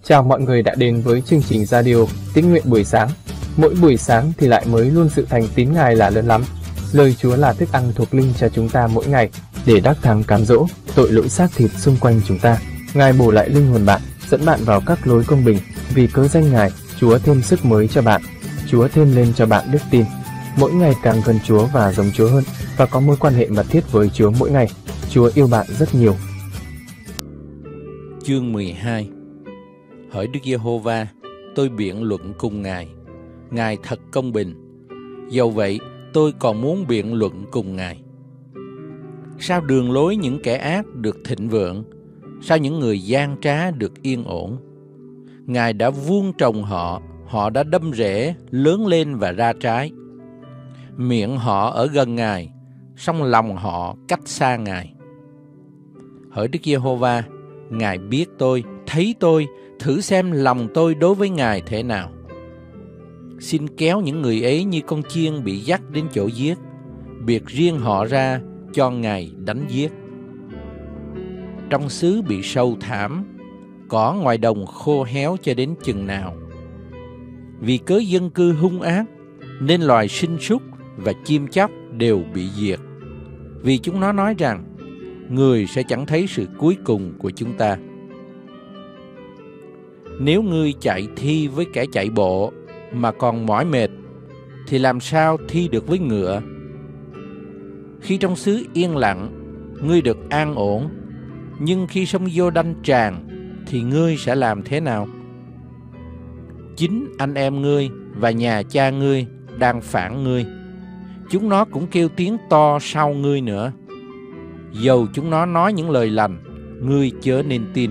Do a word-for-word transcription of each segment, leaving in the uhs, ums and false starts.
Chào mọi người đã đến với chương trình radio Tín nguyện buổi sáng. Mỗi buổi sáng thì lại mới luôn sự thành tín Ngài là lớn lắm. Lời Chúa là thức ăn thuộc linh cho chúng ta mỗi ngày để đắc thắng cám dỗ tội lỗi xác thịt xung quanh chúng ta. Ngài bổ lại linh hồn bạn, dẫn bạn vào các lối công bình. Vì cớ danh Ngài, Chúa thêm sức mới cho bạn. Chúa thêm lên cho bạn đức tin. Mỗi ngày càng gần Chúa và giống Chúa hơn, và có mối quan hệ mật thiết với Chúa mỗi ngày. Chúa yêu bạn rất nhiều. Chương mười hai. Hỡi Đức Giê-hô-va, tôi biện luận cùng Ngài. Ngài thật công bình. Dầu vậy, tôi còn muốn biện luận cùng Ngài. Sao đường lối những kẻ ác được thịnh vượng? Sao những người gian trá được yên ổn? Ngài đã vuông trồng họ, họ đã đâm rễ, lớn lên và ra trái. Miệng họ ở gần Ngài, song lòng họ cách xa Ngài. Hỡi Đức Giê-hô-va, Ngài biết tôi, thấy tôi, thử xem lòng tôi đối với Ngài thế nào. Xin kéo những người ấy như con chiên bị dắt đến chỗ giết, biệt riêng họ ra cho Ngài đánh giết. Trong xứ bị sâu thảm, cỏ ngoài đồng khô héo cho đến chừng nào? Vì cớ dân cư hung ác, nên loài sinh súc và chim chóc đều bị diệt. Vì chúng nó nói rằng, người sẽ chẳng thấy sự cuối cùng của chúng ta. Nếu ngươi chạy thi với kẻ chạy bộ mà còn mỏi mệt, thì làm sao thi được với ngựa? Khi trong xứ yên lặng, ngươi được an ổn, nhưng khi sông Giô-đanh tràn, thì ngươi sẽ làm thế nào? Chính anh em ngươi và nhà cha ngươi đang phản ngươi. Chúng nó cũng kêu tiếng to sau ngươi nữa. Dầu chúng nó nói những lời lành, ngươi chớ nên tin.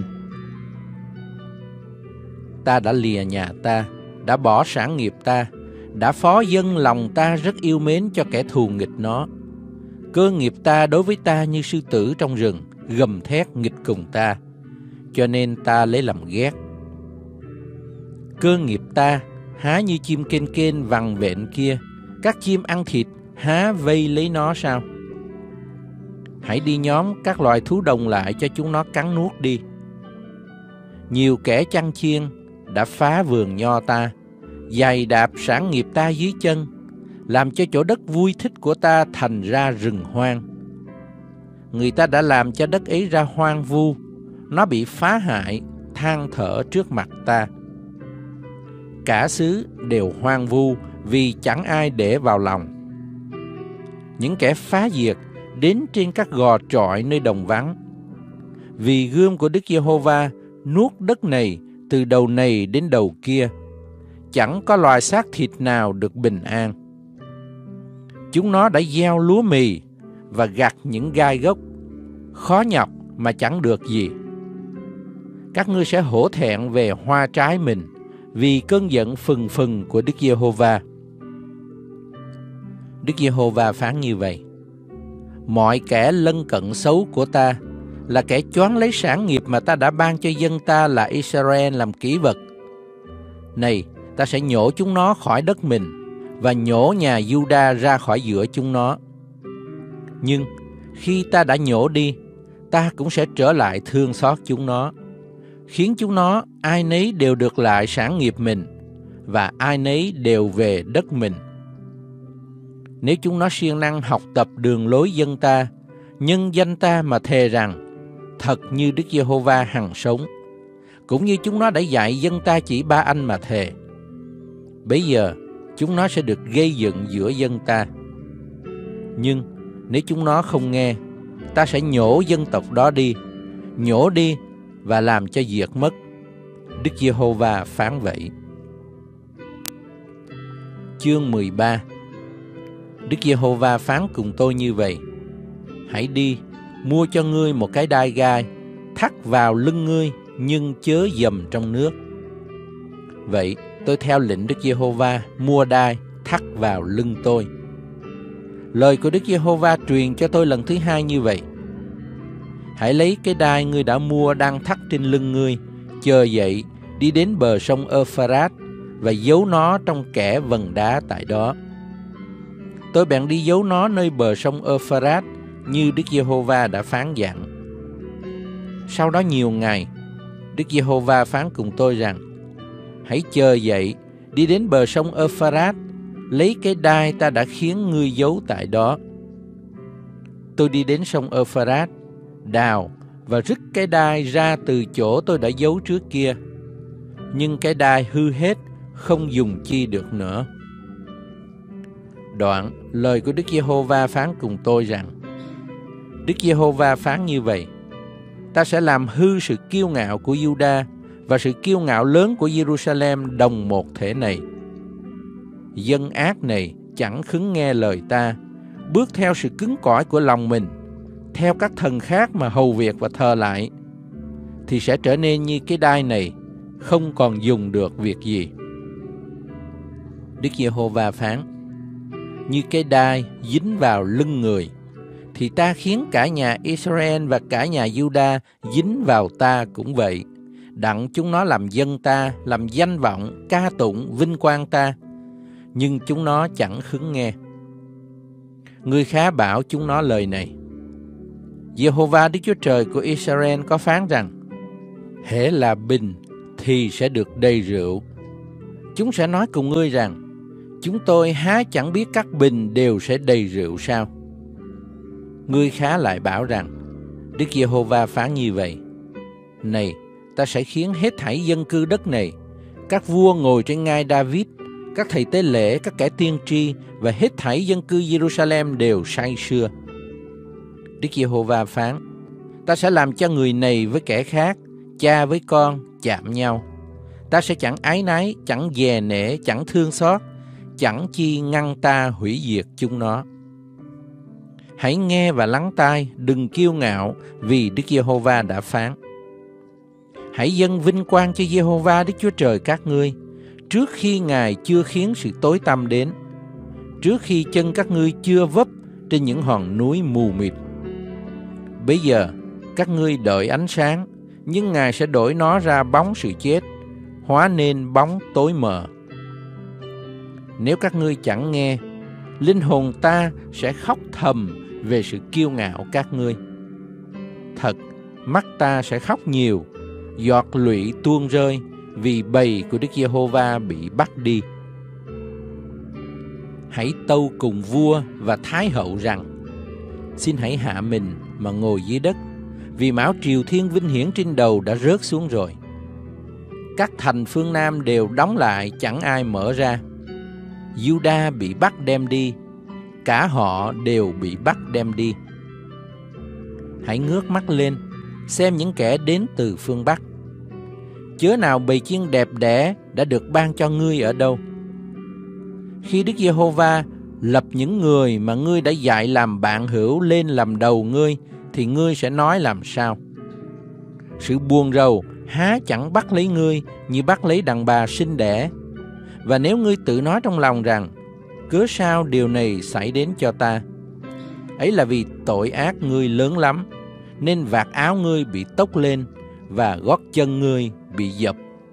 Ta đã lìa nhà ta, đã bỏ sản nghiệp ta, đã phó dâng lòng ta rất yêu mến cho kẻ thù nghịch nó. Cơ nghiệp ta đối với ta như sư tử trong rừng, gầm thét nghịch cùng ta, cho nên ta lấy làm ghét. Cơ nghiệp ta há như chim kên kên vằng vện kia, các chim ăn thịt há vây lấy nó sao? Hãy đi nhóm các loài thú đồng lại cho chúng nó cắn nuốt đi. Nhiều kẻ chăn chiên đã phá vườn nho ta, giày đạp sản nghiệp ta dưới chân, làm cho chỗ đất vui thích của ta thành ra rừng hoang. Người ta đã làm cho đất ấy ra hoang vu, nó bị phá hại, than thở trước mặt ta. Cả xứ đều hoang vu vì chẳng ai để vào lòng. Những kẻ phá diệt đến trên các gò trọi nơi đồng vắng. Vì gươm của Đức Giê-hô-va nuốt đất này từ đầu này đến đầu kia, chẳng có loài xác thịt nào được bình an. Chúng nó đã gieo lúa mì và gặt những gai gốc, khó nhọc mà chẳng được gì. Các ngươi sẽ hổ thẹn về hoa trái mình, vì cơn giận phừng phừng của Đức Giê-hô-va. Đức Giê-hô-va phán như vậy: mọi kẻ lân cận xấu của ta là kẻ choán lấy sản nghiệp mà ta đã ban cho dân ta là Israel làm kỷ vật. Này, ta sẽ nhổ chúng nó khỏi đất mình và nhổ nhà Giu-đa ra khỏi giữa chúng nó. Nhưng khi ta đã nhổ đi, ta cũng sẽ trở lại thương xót chúng nó, khiến chúng nó ai nấy đều được lại sản nghiệp mình, và ai nấy đều về đất mình. Nếu chúng nó siêng năng học tập đường lối dân ta, nhân danh ta mà thề rằng, thật như Đức Giê-hô-va hằng sống, cũng như chúng nó đã dạy dân ta chỉ ba anh mà thề, bấy giờ chúng nó sẽ được gây dựng giữa dân ta. Nhưng nếu chúng nó không nghe, ta sẽ nhổ dân tộc đó đi, nhổ đi và làm cho diệt mất. Đức Giê-hô-va phán vậy. Chương mười ba. Đức Giê-hô-va phán cùng tôi như vậy: hãy đi, mua cho ngươi một cái đai gai, thắt vào lưng ngươi, nhưng chớ dầm trong nước. Vậy tôi theo lệnh Đức Giê-hô-va mua đai, thắt vào lưng tôi. Lời của Đức Giê-hô-va truyền cho tôi lần thứ hai như vậy: hãy lấy cái đai ngươi đã mua đang thắt trên lưng ngươi, chờ dậy, đi đến bờ sông Ơ-pha-rát và giấu nó trong kẽ vần đá tại đó. Tôi bèn đi giấu nó nơi bờ sông Ơ-pha-rát như Đức Giê-hô-va đã phán dặn. Sau đó nhiều ngày, Đức Giê-hô-va phán cùng tôi rằng: hãy chờ dậy, đi đến bờ sông Ơ-pha-rát, lấy cái đai ta đã khiến ngươi giấu tại đó. Tôi đi đến sông Ơ-pha-rát, đào và rứt cái đai ra từ chỗ tôi đã giấu trước kia. Nhưng cái đai hư hết, không dùng chi được nữa. Đoạn, lời của Đức Giê-hô-va phán cùng tôi rằng: Đức Giê-hô-va phán như vậy: ta sẽ làm hư sự kiêu ngạo của Giu-đa và sự kiêu ngạo lớn của Giê-ru-sa-lem đồng một thể này. Dân ác này chẳng khứng nghe lời ta, bước theo sự cứng cỏi của lòng mình, theo các thần khác mà hầu việc và thờ lại, thì sẽ trở nên như cái đai này, không còn dùng được việc gì. Đức Giê-hô-va phán: như cái đai dính vào lưng người, thì ta khiến cả nhà Israel và cả nhà Giu-đa dính vào ta cũng vậy, đặng chúng nó làm dân ta, làm danh vọng, ca tụng, vinh quang ta, nhưng chúng nó chẳng khứng nghe. Người khá bảo chúng nó lời này: Giê-hô-va Đức Chúa Trời của Israel có phán rằng: hễ là bình thì sẽ được đầy rượu. Chúng sẽ nói cùng ngươi rằng: chúng tôi há chẳng biết các bình đều sẽ đầy rượu sao? Ngươi khá lại bảo rằng: Đức Giê-hô-va phán như vậy: này, ta sẽ khiến hết thảy dân cư đất này, các vua ngồi trên ngai David, các thầy tế lễ, các kẻ tiên tri và hết thảy dân cư Giê-ru-sa-lem đều say sưa. Đức Giê-hô-va phán: ta sẽ làm cho người này với kẻ khác, cha với con chạm nhau. Ta sẽ chẳng ái náy, chẳng dè nể, chẳng thương xót, chẳng chi ngăn ta hủy diệt chúng nó. Hãy nghe và lắng tai, đừng kiêu ngạo, vì Đức Giê-hô-va đã phán. Hãy dâng vinh quang cho Giê-hô-va Đức Chúa Trời các ngươi, trước khi Ngài chưa khiến sự tối tăm đến, trước khi chân các ngươi chưa vấp trên những hòn núi mù mịt. Bây giờ các ngươi đợi ánh sáng, nhưng Ngài sẽ đổi nó ra bóng sự chết, hóa nên bóng tối mờ. Nếu các ngươi chẳng nghe, linh hồn ta sẽ khóc thầm về sự kiêu ngạo các ngươi. Thật, mắt ta sẽ khóc nhiều, giọt lụy tuôn rơi, vì bầy của Đức Giê-hô-va bị bắt đi. Hãy tâu cùng vua và thái hậu rằng: xin hãy hạ mình mà ngồi dưới đất, vì mão triều thiên vinh hiển trên đầu đã rớt xuống rồi. Các thành phương Nam đều đóng lại, chẳng ai mở ra. Giu-đa bị bắt đem đi, cả họ đều bị bắt đem đi. Hãy ngước mắt lên, xem những kẻ đến từ phương Bắc. Chớ nào bầy chiên đẹp đẽ đã được ban cho ngươi ở đâu? Khi Đức Giê-hô-va lập những người mà ngươi đã dạy làm bạn hữu lên làm đầu ngươi, thì ngươi sẽ nói làm sao? Sự buồn rầu há chẳng bắt lấy ngươi như bắt lấy đàn bà sinh đẻ. Và nếu ngươi tự nói trong lòng rằng: cớ sao điều này xảy đến cho ta? Ấy là vì tội ác ngươi lớn lắm, nên vạt áo ngươi bị tốc lên và gót chân ngươi bị dập.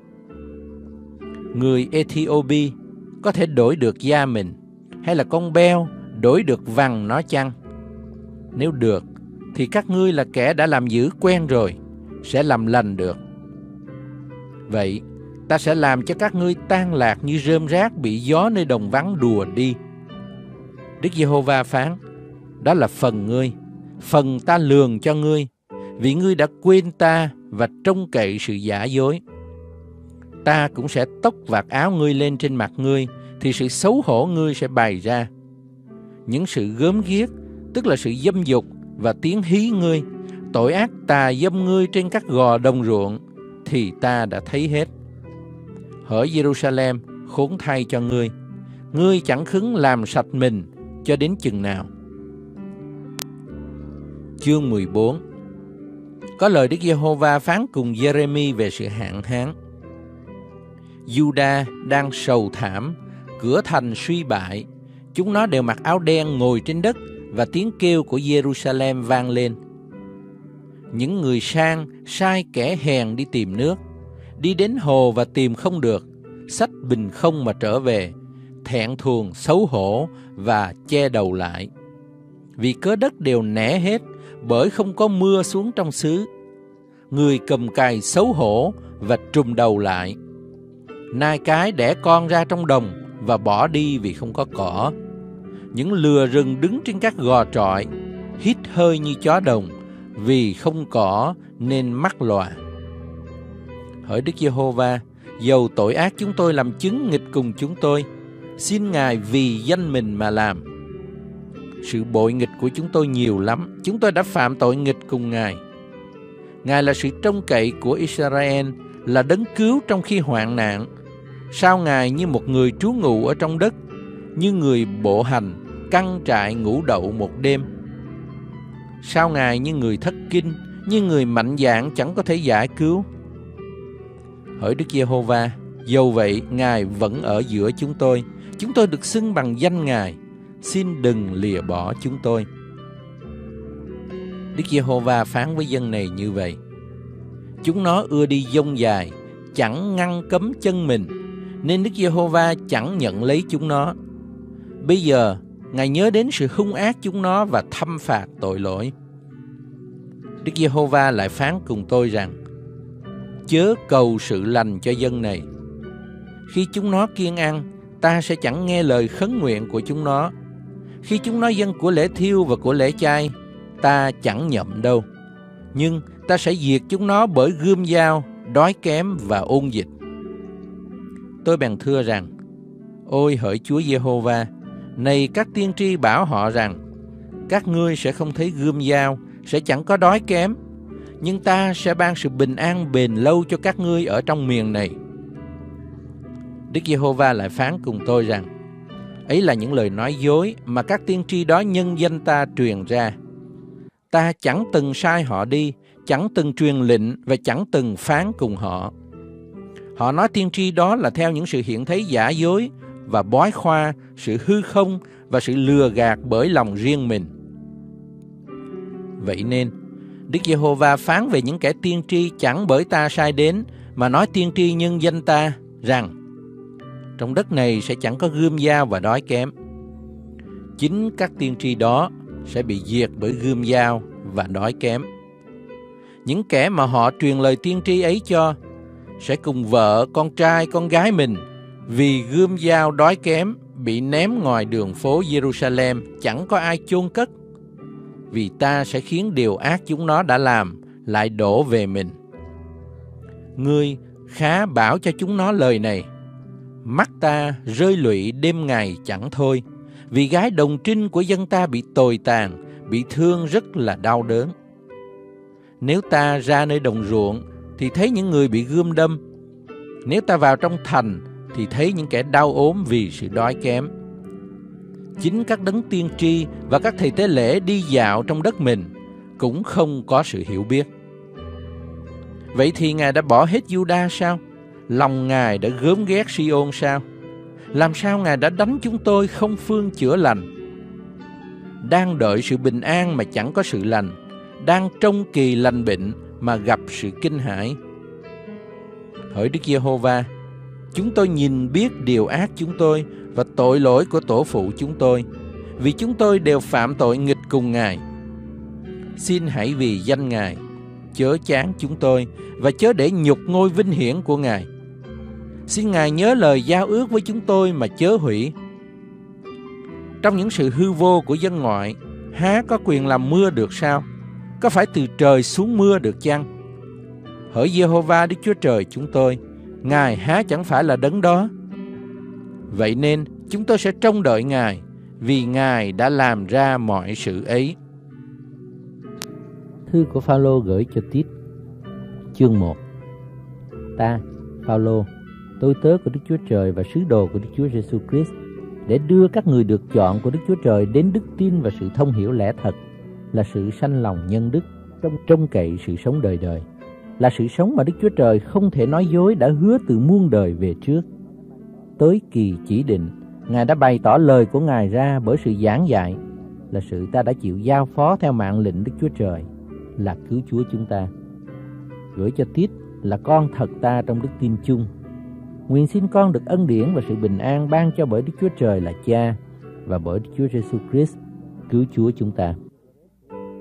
Người Ê-thi-ô-bi có thể đổi được da mình, hay là con beo đổi được vằn nó chăng? Nếu được, thì các ngươi là kẻ đã làm dữ quen rồi, sẽ làm lành được. Vậy, ta sẽ làm cho các ngươi tan lạc như rơm rác bị gió nơi đồng vắng đùa đi. Đức Giê-hô-va phán: đó là phần ngươi, phần ta lường cho ngươi, vì ngươi đã quên ta và trông cậy sự giả dối. Ta cũng sẽ tốc vạt áo ngươi lên trên mặt ngươi, thì sự xấu hổ ngươi sẽ bày ra. Những sự gớm ghiếc, tức là sự dâm dục và tiếng hí ngươi, tội ác tà dâm ngươi trên các gò đồng ruộng, thì ta đã thấy hết. Hỡi Giê-ru-sa-lem, khốn thay cho ngươi, ngươi chẳng khứng làm sạch mình cho đến chừng nào? Chương mười bốn. Có lời Đức Giê-hô-va phán cùng Giê-rê-mi về sự hạn hán. Giu-đa đang sầu thảm, cửa thành suy bại, chúng nó đều mặc áo đen ngồi trên đất, và tiếng kêu của Giê-ru-sa-lem vang lên. Những người sang sai kẻ hèn đi tìm nước, đi đến hồ và tìm không được, xách bình không mà trở về, thẹn thùng xấu hổ và che đầu lại. Vì cớ đất đều nẻ hết, bởi không có mưa xuống trong xứ. người cầm cày xấu hổ và trùm đầu lại. Nai cái đẻ con ra trong đồng và bỏ đi vì không có cỏ. Những lừa rừng đứng trên các gò trọi, hít hơi như chó đồng, vì không cỏ nên mắc lòa. Hỡi Đức Giê-hô-va, dầu tội ác chúng tôi làm chứng nghịch cùng chúng tôi, xin Ngài vì danh mình mà làm. Sự bội nghịch của chúng tôi nhiều lắm, chúng tôi đã phạm tội nghịch cùng Ngài. Ngài là sự trông cậy của Israel, là đấng cứu trong khi hoạn nạn. Sao Ngài như một người trú ngụ ở trong đất, như người bộ hành, căng trại ngủ đậu một đêm? Sao Ngài như người thất kinh, như người mạnh dạn chẳng có thể giải cứu? Hỡi Đức Giê-hô-va, dầu vậy Ngài vẫn ở giữa chúng tôi, chúng tôi được xưng bằng danh Ngài, xin đừng lìa bỏ chúng tôi. Đức Giê-hô-va phán với dân này như vậy: chúng nó ưa đi dông dài, chẳng ngăn cấm chân mình, nên Đức Giê-hô-va chẳng nhận lấy chúng nó. Bây giờ Ngài nhớ đến sự hung ác chúng nó và thăm phạt tội lỗi. Đức Giê-hô-va lại phán cùng tôi rằng: chớ cầu sự lành cho dân này. Khi chúng nó kiêng ăn, ta sẽ chẳng nghe lời khấn nguyện của chúng nó. Khi chúng nó dâng của lễ thiêu và của lễ chay, ta chẳng nhậm đâu. Nhưng ta sẽ diệt chúng nó bởi gươm dao, đói kém và ôn dịch. Tôi bèn thưa rằng: ôi hỡi Chúa Giê-hô-va, này các tiên tri bảo họ rằng: các ngươi sẽ không thấy gươm dao, sẽ chẳng có đói kém, nhưng ta sẽ ban sự bình an bền lâu cho các ngươi ở trong miền này. Đức Giê-hô-va lại phán cùng tôi rằng: ấy là những lời nói dối mà các tiên tri đó nhân danh ta truyền ra. Ta chẳng từng sai họ đi, chẳng từng truyền lệnh và chẳng từng phán cùng họ. Họ nói tiên tri đó là theo những sự hiện thấy giả dối và bói khoa, sự hư không và sự lừa gạt bởi lòng riêng mình. Vậy nên, Đức Giê-hô-va phán về những kẻ tiên tri chẳng bởi ta sai đến, mà nói tiên tri nhân danh ta rằng: trong đất này sẽ chẳng có gươm dao và đói kém. Chính các tiên tri đó sẽ bị diệt bởi gươm dao và đói kém. Những kẻ mà họ truyền lời tiên tri ấy cho sẽ cùng vợ, con trai, con gái mình vì gươm dao đói kém bị ném ngoài đường phố Jerusalem, chẳng có ai chôn cất. Vì ta sẽ khiến điều ác chúng nó đã làm lại đổ về mình. Ngươi khá bảo cho chúng nó lời này: mắt ta rơi lụy đêm ngày chẳng thôi, vì gái đồng trinh của dân ta bị tồi tàn, bị thương rất là đau đớn. Nếu ta ra nơi đồng ruộng thì thấy những người bị gươm đâm, nếu ta vào trong thành thì thấy những kẻ đau ốm vì sự đói kém. Chính các đấng tiên tri và các thầy tế lễ đi dạo trong đất mình cũng không có sự hiểu biết. Vậy thì Ngài đã bỏ hết Giu-đa sao? Lòng Ngài đã gớm ghét Si-ôn sao? Làm sao Ngài đã đánh chúng tôi không phương chữa lành? Đang đợi sự bình an mà chẳng có sự lành, đang trông kỳ lành bệnh mà gặp sự kinh hãi. Hỡi Đức Giê-hô-va, chúng tôi nhìn biết điều ác chúng tôi và tội lỗi của tổ phụ chúng tôi, vì chúng tôi đều phạm tội nghịch cùng Ngài. Xin hãy vì danh Ngài chớ chán chúng tôi và chớ để nhục ngôi vinh hiển của Ngài. Xin Ngài nhớ lời giao ước với chúng tôi mà chớ hủy. Trong những sự hư vô của dân ngoại, há có quyền làm mưa được sao? Có phải từ trời xuống mưa được chăng? Hỡi Giê-hô-va Đức Chúa Trời chúng tôi, Ngài há chẳng phải là đấng đó? Vậy nên chúng tôi sẽ trông đợi Ngài, vì Ngài đã làm ra mọi sự ấy. Thư của Phao-lô gửi cho Tít, chương một. Ta, Phao-lô, tôi tớ của Đức Chúa Trời và sứ đồ của Đức Chúa Giêsu Christ, để đưa các người được chọn của Đức Chúa Trời đến đức tin và sự thông hiểu lẽ thật, là sự sanh lòng nhân đức, trong trông cậy sự sống đời đời, là sự sống mà Đức Chúa Trời không thể nói dối đã hứa từ muôn đời về trước. Tới kỳ chỉ định, Ngài đã bày tỏ lời của Ngài ra bởi sự giảng dạy, là sự ta đã chịu giao phó theo mạng lệnh Đức Chúa Trời, là cứu Chúa chúng ta. Gửi cho Tít là con thật ta trong đức tin chung. Nguyện xin con được ân điển và sự bình an ban cho bởi Đức Chúa Trời là Cha và bởi Đức Chúa Giêsu Christ cứu Chúa chúng ta.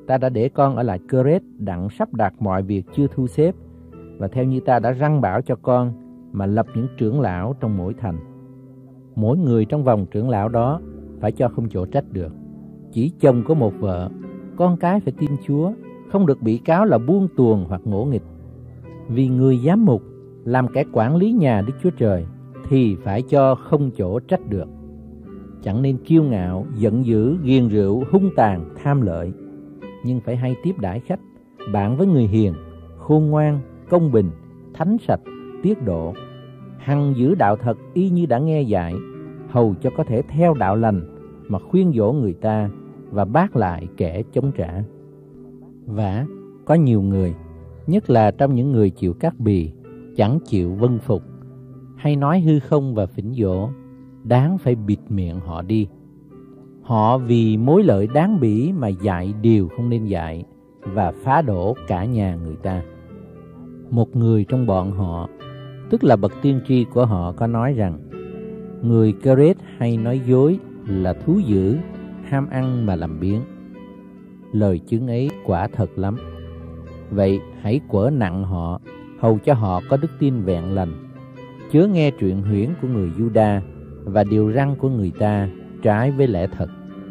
ta đã để con ở lại Crete đặng sắp đặt mọi việc chưa thu xếp, và theo như ta đã răn bảo cho con mà lập những trưởng lão trong mỗi thành. Mỗi người trong vòng trưởng lão đó phải cho không chỗ trách được. Chỉ chồng có một vợ, con cái phải tin Chúa, không được bị cáo là buông tuồng hoặc ngỗ nghịch. Vì người giám mục làm kẻ quản lý nhà Đức Chúa Trời thì phải cho không chỗ trách được. Chẳng nên kiêu ngạo, giận dữ, ghiền rượu, hung tàn, tham lợi, nhưng phải hay tiếp đãi khách, bạn với người hiền, khôn ngoan, công bình, thánh sạch, tiết độ, hằng giữ đạo thật y như đã nghe dạy, hầu cho có thể theo đạo lành mà khuyên dỗ người ta và bác lại kẻ chống trả. Vả, có nhiều người, nhất là trong những người chịu cắt bì, chẳng chịu vâng phục, hay nói hư không và phỉnh dỗ, đáng phải bịt miệng họ đi. Họ vì mối lợi đáng bỉ mà dạy điều không nên dạy và phá đổ cả nhà người ta. Một người trong bọn họ, tức là bậc tiên tri của họ, có nói rằng người Crete hay nói dối là thú dữ, ham ăn mà làm biếng. Lời chứng ấy quả thật lắm. Vậy hãy quở nặng họ, hầu cho họ có đức tin vẹn lành. Chớ nghe chuyện huyễn của người Juda và điều răn của người ta trái với lẽ thật.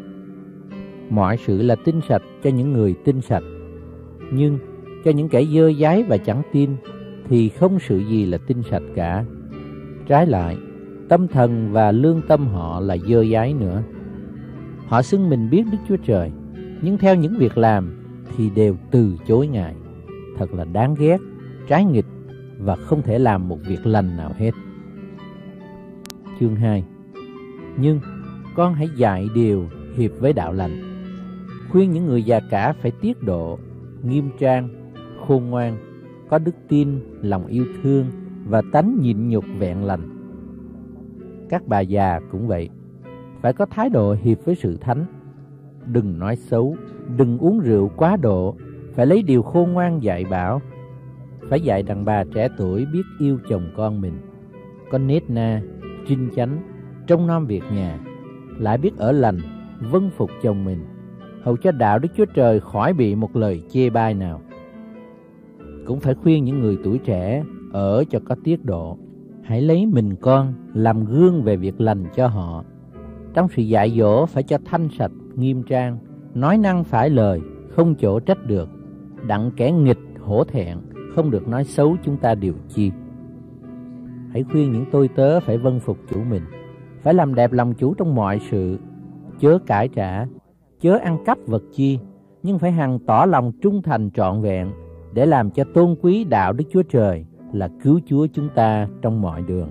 Mọi sự là tinh sạch cho những người tinh sạch, nhưng cho những kẻ dơ dáy và chẳng tin thì không sự gì là tinh sạch cả. Trái lại, tâm thần và lương tâm họ là dơ dáy nữa. Họ xưng mình biết Đức Chúa Trời, nhưng theo những việc làm thì đều từ chối Ngài. Thật là đáng ghét, trái nghịch và không thể làm một việc lành nào hết. Chương hai. Nhưng con hãy dạy điều hiệp với đạo lành. Khuyên những người già cả phải tiết độ, nghiêm trang, khôn ngoan, có đức tin, lòng yêu thương và tánh nhịn nhục vẹn lành. Các bà già cũng vậy, phải có thái độ hiệp với sự thánh. Đừng nói xấu, đừng uống rượu quá độ, phải lấy điều khôn ngoan dạy bảo. Phải dạy đàn bà trẻ tuổi biết yêu chồng con mình, có nết na, trinh chánh, trông nom việc nhà, lại biết ở lành, vâng phục chồng mình, hầu cho đạo Đức Chúa Trời khỏi bị một lời chê bai nào. Cũng phải khuyên những người tuổi trẻ ở cho có tiết độ. Hãy lấy mình con làm gương về việc lành cho họ. Trong sự dạy dỗ phải cho thanh sạch, nghiêm trang, nói năng phải lời, không chỗ trách được, đặng kẻ nghịch hổ thẹn, không được nói xấu chúng ta điều chi. Hãy khuyên những tôi tớ phải vâng phục chủ mình, phải làm đẹp lòng chủ trong mọi sự, chớ cãi trả, chớ ăn cắp vật chi, nhưng phải hằng tỏ lòng trung thành trọn vẹn, để làm cho tôn quý đạo Đức Chúa Trời là cứu Chúa chúng ta trong mọi đường.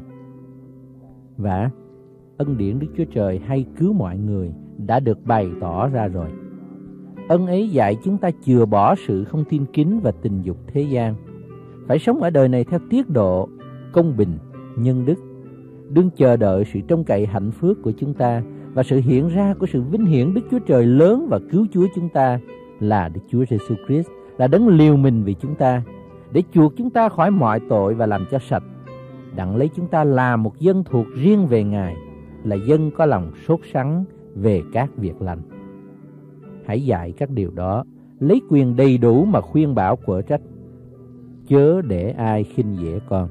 Và ân điển Đức Chúa Trời hay cứu mọi người đã được bày tỏ ra rồi. Ân ấy dạy chúng ta chừa bỏ sự không tin kính và tình dục thế gian, phải sống ở đời này theo tiết độ, công bình, nhân đức, đương chờ đợi sự trông cậy hạnh phúc của chúng ta và sự hiện ra của sự vinh hiển Đức Chúa Trời lớn và cứu Chúa chúng ta là Đức Chúa Giêsu Christ, là đấng liều mình vì chúng ta, để chuộc chúng ta khỏi mọi tội và làm cho sạch, đặng lấy chúng ta làm một dân thuộc riêng về Ngài, là dân có lòng sốt sắng về các việc lành. Hãy dạy các điều đó, lấy quyền đầy đủ mà khuyên bảo quở trách, chớ để ai khinh dễ con.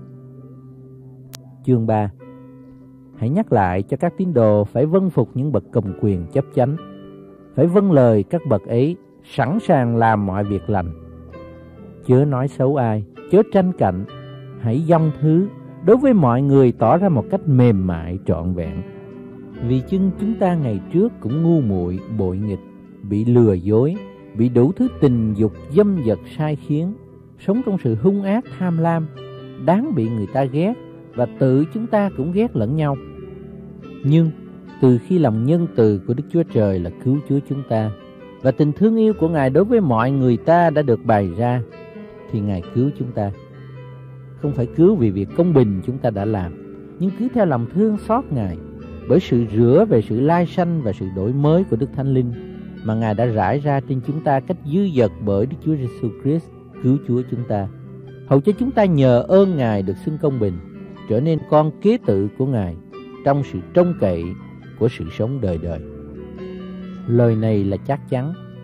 Chương ba. Hãy nhắc lại cho các tín đồ phải vâng phục những bậc cầm quyền chấp chánh, phải vâng lời các bậc ấy, sẵn sàng làm mọi việc lành. Chớ nói xấu ai, chớ tranh cạnh, hãy dâng thứ, đối với mọi người tỏ ra một cách mềm mại trọn vẹn. Vì chưng chúng ta ngày trước cũng ngu muội, bội nghịch, bị lừa dối, bị đủ thứ tình dục dâm dật sai khiến, sống trong sự hung ác tham lam, đáng bị người ta ghét, và tự chúng ta cũng ghét lẫn nhau. Nhưng từ khi lòng nhân từ của Đức Chúa Trời là cứu Chúa chúng ta, và tình thương yêu của Ngài đối với mọi người ta đã được bày ra, thì Ngài cứu chúng ta. Không phải cứu vì việc công bình chúng ta đã làm, nhưng cứu theo lòng thương xót Ngài, bởi sự rửa về sự lai sanh và sự đổi mới của Đức Thánh Linh mà Ngài đã rải ra trên chúng ta cách dư dật bởi Đức Chúa Giêsu Christ cứu Chúa chúng ta, hầu cho chúng ta nhờ ơn Ngài được xưng công bình, trở nên con kế tự của Ngài trong sự trông cậy của sự sống đời đời. Lời này là chắc chắn.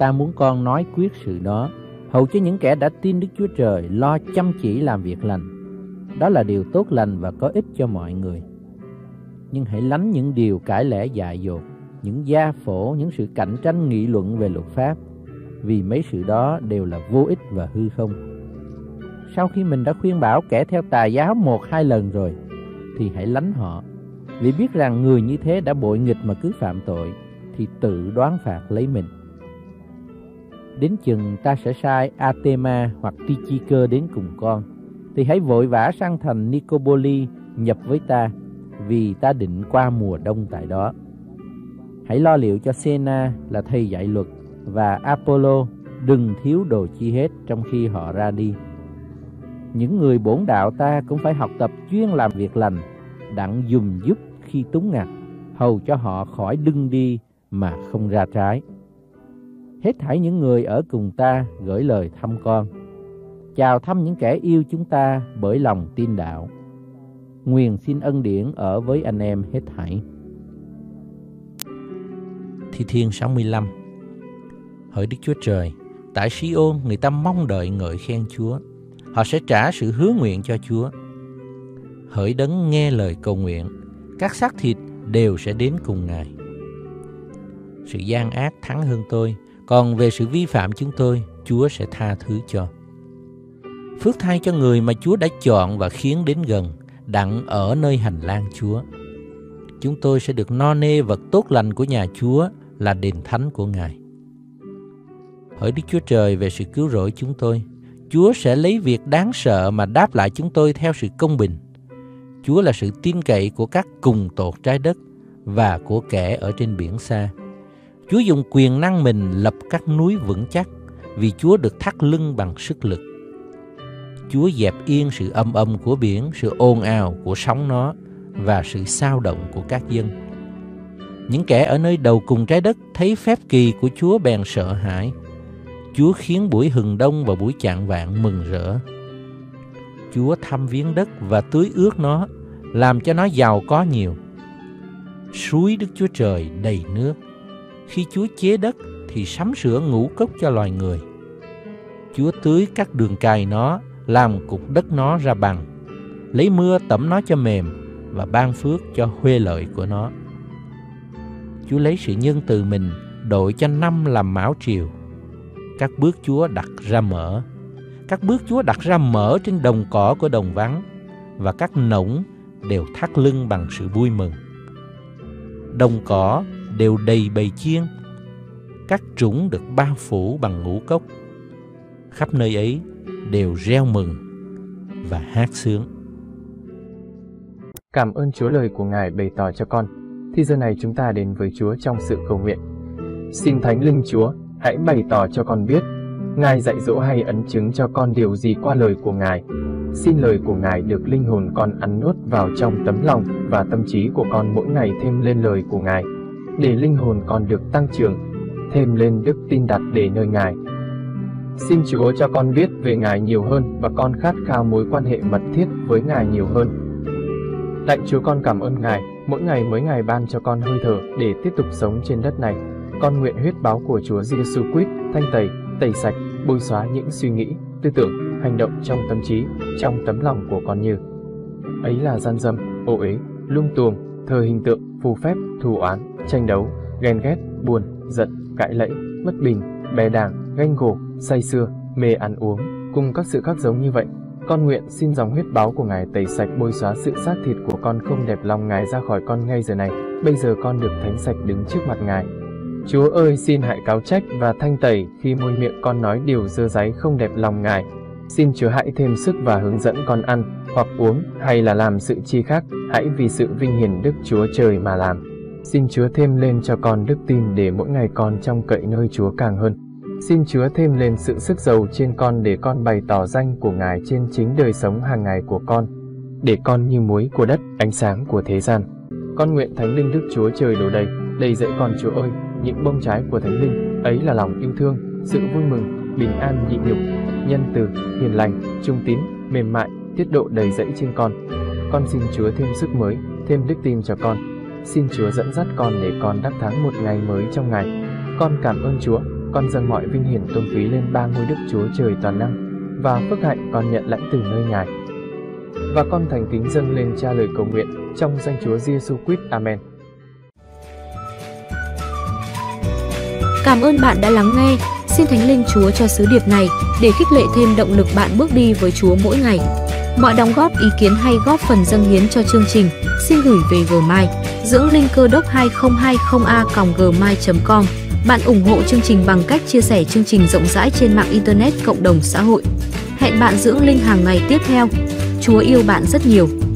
ta muốn con nói quyết sự đó, hầu cho những kẻ đã tin Đức Chúa Trời lo chăm chỉ làm việc lành. Đó là điều tốt lành và có ích cho mọi người. Nhưng hãy lánh những điều cãi lẽ dại dột, những gia phổ, những sự cạnh tranh nghị luận về luật pháp, vì mấy sự đó đều là vô ích và hư không. Sau khi mình đã khuyên bảo kẻ theo tà giáo một hai lần rồi, thì hãy lánh họ, vì biết rằng người như thế đã bội nghịch mà cứ phạm tội, thì tự đoán phạt lấy mình. Đến chừng ta sẽ sai Artema hoặc Tychicơ đến cùng con, thì hãy vội vã sang thành Nicopoli nhập với ta, vì ta định qua mùa đông tại đó. Hãy lo liệu cho Sena là thầy dạy luật và Apollo đừng thiếu đồ chi hết trong khi họ ra đi. Những người bổn đạo ta cũng phải học tập chuyên làm việc lành, đặng dùm giúp khi túng ngặt, hầu cho họ khỏi đưng đi mà không ra trái. Hết thảy những người ở cùng ta gửi lời thăm con. Chào thăm những kẻ yêu chúng ta bởi lòng tin đạo. Nguyện xin ân điển ở với anh em hết thảy. Thi Thiên sáu mươi lăm. Hỡi Đức Chúa Trời, tại Si-ôn người ta mong đợi ngợi khen Chúa. Họ sẽ trả sự hứa nguyện cho Chúa. Hỡi Đấng nghe lời cầu nguyện, các xác thịt đều sẽ đến cùng Ngài. Sự gian ác thắng hơn tôi, còn về sự vi phạm chúng tôi, Chúa sẽ tha thứ cho. Phước thay cho người mà Chúa đã chọn và khiến đến gần, đặng ở nơi hành lang Chúa. Chúng tôi sẽ được no nê vật tốt lành của nhà Chúa, là đền thánh của Ngài. Hỡi Đức Chúa Trời về sự cứu rỗi chúng tôi, Chúa sẽ lấy việc đáng sợ mà đáp lại chúng tôi theo sự công bình. Chúa là sự tin cậy của các cùng tột trái đất và của kẻ ở trên biển xa. Chúa dùng quyền năng mình lập các núi vững chắc, vì Chúa được thắt lưng bằng sức lực. Chúa dẹp yên sự âm âm của biển, sự ồn ào của sóng nó và sự xao động của các dân. Những kẻ ở nơi đầu cùng trái đất thấy phép kỳ của Chúa bèn sợ hãi. Chúa khiến buổi hừng đông và buổi chạng vạng mừng rỡ. Chúa thăm viếng đất và tưới ướt nó, làm cho nó giàu có nhiều. Suối Đức Chúa Trời đầy nước. Khi Chúa chế đất thì sắm sửa ngũ cốc cho loài người. Chúa tưới các đường cày nó, làm cục đất nó ra bằng, lấy mưa tẩm nó cho mềm và ban phước cho huê lợi của nó. Chúa lấy sự nhân từ mình đội cho năm làm mão triều. Các bước Chúa đặt ra mỡ, các bước Chúa đặt ra mỡ trên đồng cỏ của đồng vắng, và các nỗng đều thắt lưng bằng sự vui mừng. Đồng cỏ đều đầy bầy chiên, các trũng được bao phủ bằng ngũ cốc. Khắp nơi ấy đều reo mừng và hát sướng. Cảm ơn Chúa lời của Ngài bày tỏ cho con. Thì giờ này chúng ta đến với Chúa trong sự cầu nguyện. Xin Thánh Linh Chúa, hãy bày tỏ cho con biết, Ngài dạy dỗ hay ấn chứng cho con điều gì qua lời của Ngài. Xin lời của Ngài được linh hồn con ăn nuốt vào trong tấm lòng và tâm trí của con mỗi ngày thêm lên lời của Ngài, để linh hồn con được tăng trưởng, thêm lên đức tin đặt để nơi Ngài. Xin Chúa cho con biết về Ngài nhiều hơn và con khát khao mối quan hệ mật thiết với Ngài nhiều hơn. Lạy Chúa, con cảm ơn Ngài, mỗi ngày mới Ngài ban cho con hơi thở để tiếp tục sống trên đất này. Con nguyện huyết báo của Chúa Giêsu Christ thanh tẩy, tẩy sạch, bôi xóa những suy nghĩ, tư tưởng, hành động trong tâm trí, trong tấm lòng của con như ấy là gian dâm, ô uế, lung tuồng, thờ hình tượng, phù phép, thù oán, tranh đấu, ghen ghét, buồn, giận, cãi lẫy, bất bình, bè đảng, ganh gổ, say sưa, mê ăn uống, cùng các sự khác giống như vậy. Con nguyện xin dòng huyết báo của Ngài tẩy sạch, bôi xóa sự xác thịt của con không đẹp lòng Ngài ra khỏi con ngay giờ này. Bây giờ con được thánh sạch đứng trước mặt Ngài. Chúa ơi, xin hãy cáo trách và thanh tẩy khi môi miệng con nói điều dơ dáy không đẹp lòng Ngài. Xin Chúa hãy thêm sức và hướng dẫn con ăn, hoặc uống, hay là làm sự chi khác, hãy vì sự vinh hiển Đức Chúa Trời mà làm. Xin Chúa thêm lên cho con đức tin để mỗi ngày con trông cậy nơi Chúa càng hơn. Xin Chúa thêm lên sự sức giàu trên con để con bày tỏ danh của Ngài trên chính đời sống hàng ngày của con, để con như muối của đất, ánh sáng của thế gian. Con nguyện Thánh Linh Đức Chúa Trời đổ đầy, đầy dẫy con Chúa ơi, những bông trái của Thánh Linh, ấy là lòng yêu thương, sự vui mừng, bình an nhịn nhục, nhân từ, hiền lành, trung tín, mềm mại, tiết độ đầy dẫy trên con. Con xin Chúa thêm sức mới, thêm đức tin cho con. Xin Chúa dẫn dắt con để con đắc thắng một ngày mới trong Ngài. Con cảm ơn Chúa, con dâng mọi vinh hiển tôn quý lên ba ngôi Đức Chúa Trời toàn năng, và phước hạnh con nhận lãnh từ nơi Ngài. Và con thành kính dâng lên Cha lời cầu nguyện trong danh Chúa Giêsu Christ. Amen. Cảm ơn bạn đã lắng nghe. Xin Thánh Linh Chúa cho sứ điệp này để khích lệ thêm động lực bạn bước đi với Chúa mỗi ngày. Mọi đóng góp, ý kiến hay góp phần dâng hiến cho chương trình xin gửi về Gmail dưỡng linh cơ đốc hai không hai không a còng gmail chấm com. Bạn ủng hộ chương trình bằng cách chia sẻ chương trình rộng rãi trên mạng Internet, cộng đồng xã hội. Hẹn bạn dưỡng linh hàng ngày tiếp theo. Chúa yêu bạn rất nhiều.